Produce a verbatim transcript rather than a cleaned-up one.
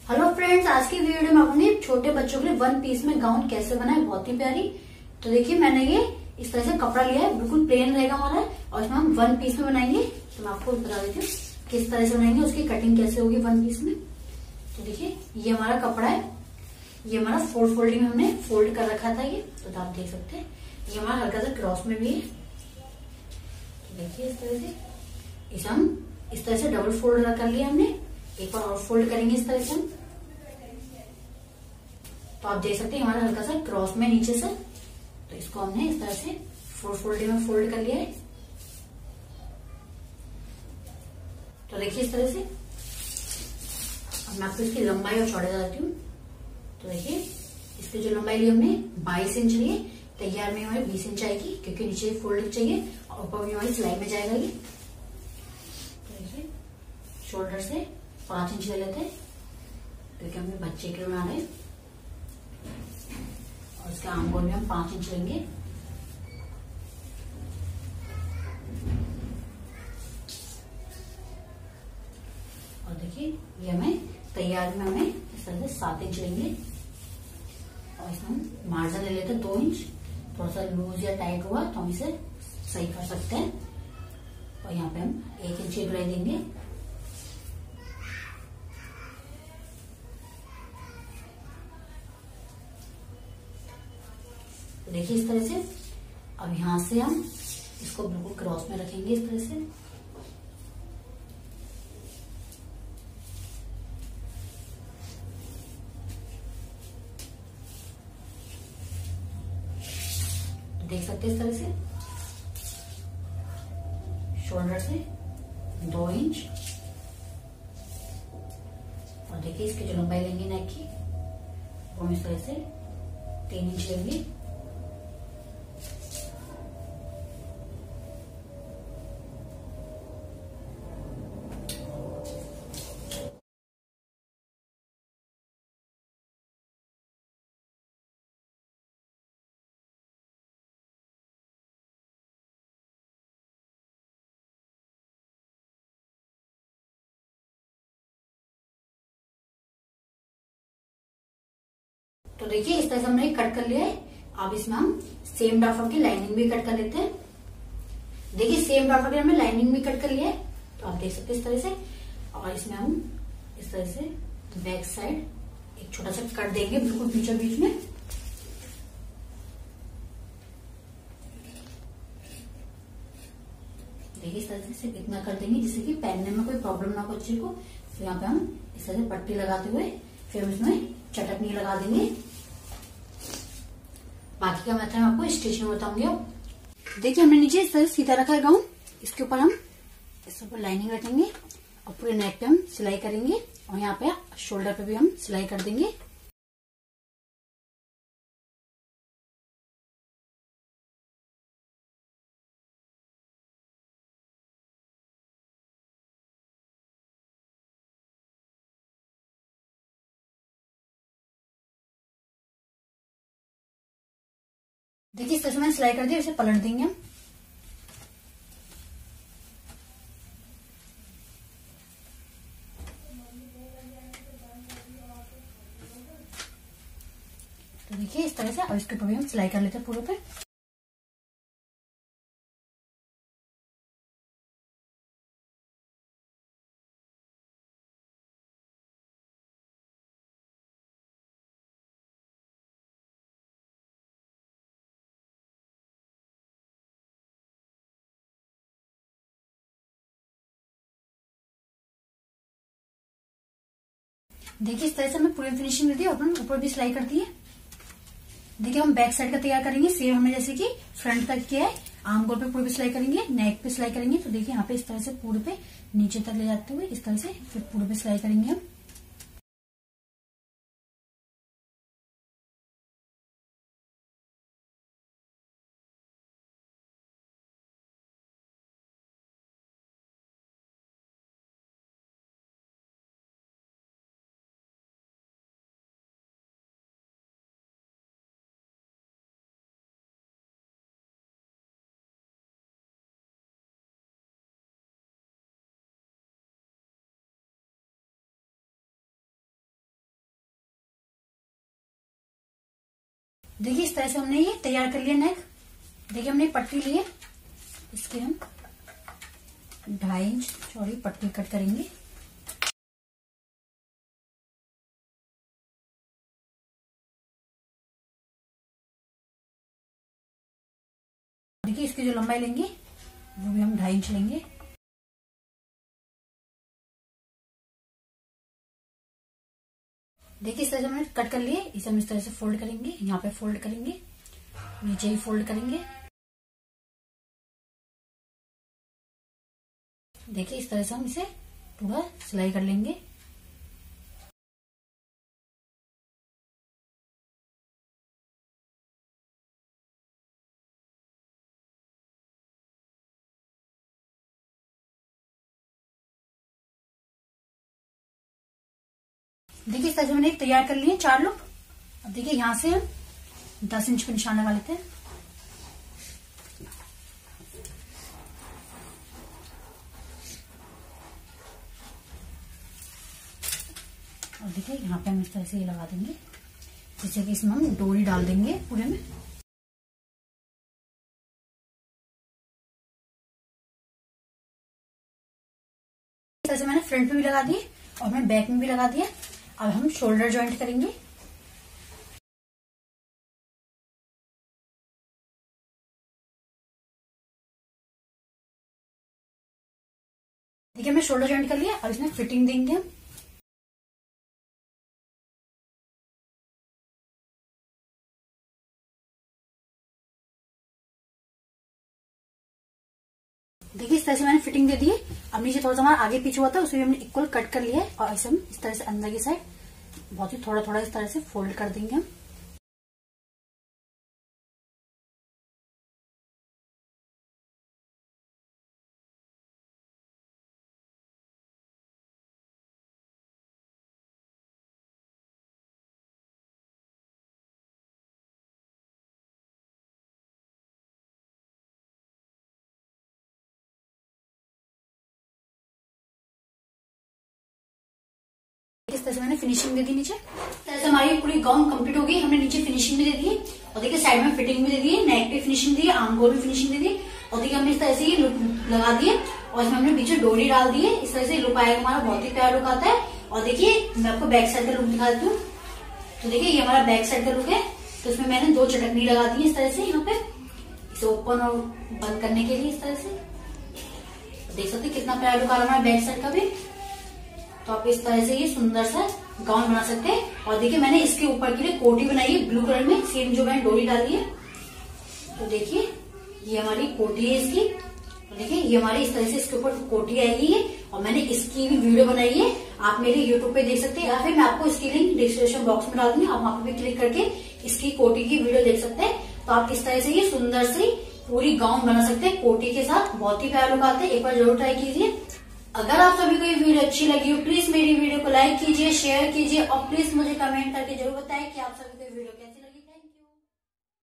Hello friends, आज की video में आपने छोटे बच्चों के लिए वन पीस में गाउन कैसे बनाए, बहुत ही प्यारी। तो देखिए, मैंने ये इस तरह से कपड़ा लिया है, बिल्कुल प्लेन रहेगा हमारा, और इसमें हम वन पीस में बनाएंगे। तो मैं आपको बता देती हूँ किस तरह से बनाएंगे, उसकी कटिंग कैसे होगी वन पीस में। तो देखिए, ये हमारा कपड़ा है, ये हमारा फोल्ड फोल्डिंग में हमने फोल्ड कर रखा था ये, तो आप देख सकते हैं। ये हमारा हल्का सा क्रॉस में भी है। तो देखिए, इस तरह से इसे हम इस तरह से डबल फोल्ड कर लिया हमने। एक बार और फोल्ड करेंगे इस तरह से हम। तो आप देख सकते हैं हमारा हल्का सा क्रॉस में नीचे से, तो इसको हमने इस तरह से फोर फोल्डिंग में फोल्ड कर लिया है। तो देखिए, इस तरह से अब मैं आपको इसकी लंबाई और चौड़ाई बताती हूँ। तो देखिए, इसकी जो लंबाई ली हमने बाईस इंच लिए, तैयार में हमारे बीस इंच आएगी, क्योंकि नीचे फोल्ड चाहिए और ऊपर भी हमारी सिलाई में जाएगा ये। तो देखिए, शोल्डर से पांच इंच ले लेते हैं, क्योंकि हमने बच्चे के लिए बना रहे हैं। और इसके आर्म होल में हम पांच इंच लेंगे। और देखिए, ये हमें तैयार में हमें इस तरह से सात इंच लेंगे। और इसमें हम मार्जिन ले लेते हैं दो इंच। थोड़ा सा लूज या टाइट हुआ तो हम इसे सही कर सकते हैं। और यहाँ पे हम एक इंच की गुलाई देंगे। तो देखिए, इस तरह से अब यहां से हम इसको बिल्कुल क्रॉस में रखेंगे इस तरह से। देख सकते हैं इस तरह से शोल्डर से दो इंच। और देखिए, इसकी जो लंबाई लेंगे नेक की, वो इस तरह से तीन इंच लेंगे। तो देखिए, इस तरह से हमने कट कर लिया है। अब इसमें हम सेम डाफर की लाइनिंग भी कट कर लेते हैं। देखिए, सेम डाफर की हमने लाइनिंग भी कट कर लिया है, तो आप देख सकते हैं इस तरह से। और इसमें हम इस तरह से बैक साइड एक छोटा सा कट देंगे, बिल्कुल बीचों बीच में। देखिए, इस तरह से सिर्फ इतना कर देंगे जिससे कि पहनने में कोई प्रॉब्लम ना हो बच्चे को। तो यहाँ पे हम इस तरह से पट्टी लगाते हुए फिर हम इसमें चटकनी लगा देंगे। बाकी का मेथड मैं आपको स्टिच में बताऊंगी। अब देखिए, हमने नीचे इस तरह सीधा रखा है गाउन। इसके ऊपर हम इसके ऊपर लाइनिंग रखेंगे और पूरे नेक पे हम सिलाई करेंगे। और यहाँ पे शोल्डर पे भी हम सिलाई कर देंगे। देखिए, इस तरह से मैंने सिलाई कर दी, इसे पलट देंगे हम। तो देखिए, इस तरह से अब इसके ऊपर भी हम सिलाई कर लेते हैं पूरे पे। देखिए, इस तरह से हमने पूरी फिनिशिंग कर दी और अपन ऊपर भी सिलाई कर दी है। देखिए, हम बैक साइड का तैयार करेंगे सेम हमने जैसे कि फ्रंट तक किया है। आर्म गोल पे पूरे पे सिलाई करेंगे, नेक पे सिलाई करेंगे। तो देखिए, यहाँ पे इस तरह से पूरे पे नीचे तक ले जाते हुए इस तरह से फिर पूरे पे सिलाई करेंगे हम। देखिए इस तरह से हमने ये तैयार कर लिया नेक। देखिए हमने पट्टी ली है, इसकी हम ढाई इंच चौड़ी पट्टी कट करेंगे। देखिए इसकी जो लंबाई लेंगे वो भी हम ढाई इंच लेंगे। देखिए इस तरह से हमने कट कर लिए, इसे हम इस तरह से फोल्ड करेंगे, यहाँ पे फोल्ड करेंगे, नीचे ही फोल्ड करेंगे। देखिए इस तरह से हम इसे पूरा सिलाई कर लेंगे। देखिए इस तरह से मैंने तैयार कर लिए चार लूप। अब देखिए यहां से हम दस इंच पे निशान लगा लेते हैं। और देखिए यहाँ पे हम इस तरह से ये लगा देंगे, जैसे कि इसमें हम डोरी डाल देंगे पूरे में। इस तरह से मैंने फ्रंट में भी लगा दिए और मैंने बैक में भी लगा दिया। अब हम शोल्डर जॉइंट करेंगे। देखिए हमने शोल्डर जॉइंट कर लिया, अब इसमें फिटिंग देंगे हम। देखिए इस तरह से मैंने फिटिंग दे दी है। अब नीचे थोड़ा सा हमारा आगे पीछे हुआ था, उसमें हमने इक्वल कट कर लिया है और ऐसे हम इस तरह से अंदर की साइड बहुत ही थोड़ा थोड़ा इस तरह से फोल्ड कर देंगे हम। इस तरह से मैंने फिनिशिंग दे दी नीचे। इस तरह से हमारी पूरी गाउन कंप्लीट हो गई। हमने नीचे फिनिशिंग भी दे दी है और देखिए साइड में फिटिंग भी दे दी है, नेक पे फिनिशिंग दी है, आर्म गोल भी फिनिशिंग दे दी और देखिए हमने इस तरह से ये लुक लगा दिए और इसमें हमने पीछे डोरी डाल दी है। इस तरह से लुक आएगा हमारा, बहुत ही प्यारा लुक आता है। और देखिए मैं आपको बैक साइड का लुक दिखा देती हूँ। तो देखिए ये हमारा बैक साइड का लुक है। तो इसमें मैंने दो चटकनी लगा दी है इस तरह से, यहाँ पे इसे ओपन और बंद करने के लिए इस तरह से। देख सकते हैं कितना प्यारा लुक आ रहा है हमारा बैक साइड का भी। तो आप इस तरह से ये सुंदर सा गाउन बना सकते हैं। और देखिए मैंने इसके ऊपर के लिए कोटी बनाई है ब्लू कलर में, सेम जो मैंने डोरी डाली है। तो देखिए ये हमारी कोटी है इसकी। तो देखिए ये हमारी इस तरह से इसके ऊपर कोटी आएगी है और मैंने इसकी भी वीडियो बनाई है, आप मेरे यूट्यूब पे देख सकते हैं या फिर मैं आपको इसकी लिंक डिस्क्रिप्शन बॉक्स में डाल दूंगी, आप वहां पे भी क्लिक करके इसकी कोटी की वीडियो देख सकते हैं। तो आप इस तरह से ये सुंदर सी पूरी गाउन बना सकते हैं कोटी के साथ, बहुत ही प्यारा लुक आता है। एक बार जरूर ट्राई कीजिए। अगर आप सभी को ये वीडियो अच्छी लगी हो प्लीज मेरी वीडियो को लाइक कीजिए, शेयर कीजिए और प्लीज मुझे कमेंट करके जरूर बताएं कि आप सभी को ये वीडियो कैसी